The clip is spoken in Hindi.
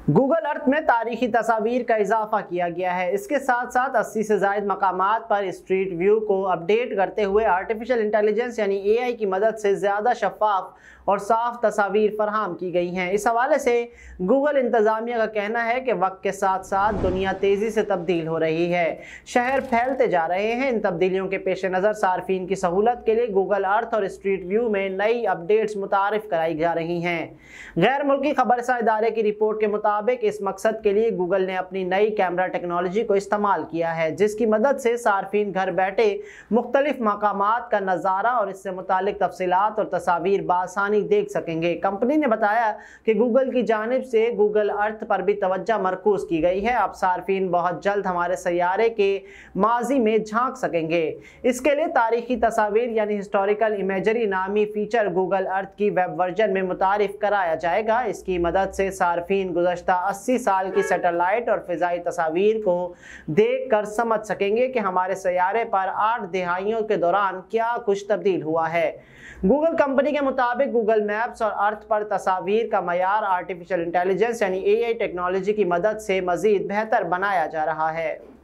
गूगल अर्थ में तारीखी तस्वीर का इजाफा किया गया है। इसके साथ साथ 80 से ज़ायद मकामात पर स्ट्रीट व्यू को अपडेट करते हुए आर्टिफिशियल इंटेलिजेंस यानी एआई की मदद से ज़्यादा शफाफ और साफ तस्वीर फराहम की गई हैं। इस हवाले से गूगल इंतज़ामिया का कहना है कि वक्त के साथ साथ दुनिया तेज़ी से तब्दील हो रही है, शहर फैलते जा रहे हैं। इन तब्दीलियों के पेश नज़र सार्फिन की सहूलत के लिए गूगल अर्थ और स्ट्रीट व्यू में नई अपडेट्स मुतारिफ कराई जा रही हैं। गैर मुल्की खबरसा इदारे की रिपोर्ट के मुताबिक इस मकसद के लिए गूगल ने अपनी नई कैमरा टेक्नोलॉजी को इस्तेमाल किया है, जिसकी मदद से सार्फिन घर बैठे मुख्तलिफ मकामात का नज़ारा और इससे मुतालिक तफसीलात और तस्वीर बासानी देख सकेंगे। कंपनी ने बताया कि गूगल की जानिब से गूगल अर्थ पर भी तवज्जो मरकूज की गई है। अब सार्फिन बहुत जल्द हमारे सैयारे के माजी में झांक सकेंगे। इसके लिए तारीखी तस्वीर यानी हिस्टोरिकल इमेजरी नामी फीचर गूगल अर्थ की वेब वर्जन में मुतारिफ कराया जाएगा। इसकी मदद से सार्फिन गुज़श्ता 80 साल की सैटेलाइट और फिजाई तस्वीर को देख कर समझ सकेंगे कि हमारे सैयारे पर 8 दिहाइयों के दौरान क्या कुछ तब्दील हुआ है। गूगल कंपनी के मुताबिक गूगल मैप्स और अर्थ पर तस्वीर का मयार आर्टिफिशियल इंटेलिजेंस यानी एआई टेक्नोलॉजी की मदद से मजीद बेहतर बनाया जा रहा है।